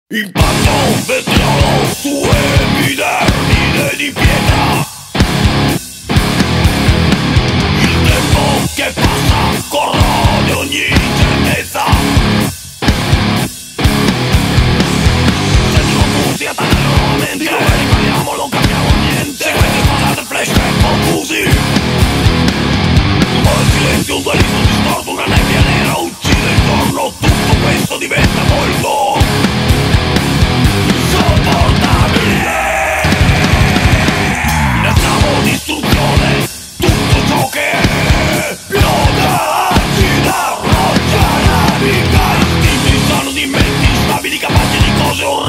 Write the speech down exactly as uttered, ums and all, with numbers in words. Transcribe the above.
Impatto, vetrolo su epidermide di pietra. Il tempo che passa corrode ogni incertezza. Senti confusi, attaccano la mente. Di dove ripariamo non capiamo niente. Sequenze sfasate, flashback confusi. Ma il silenzio, un dualismo distorto, una nebbia nera uccide intorno. Tutto questo diventa molto distruzione, tutto ciò che è pioggia acida, roccia arabica, istinto insano di menti instabili capaci di cose orrende.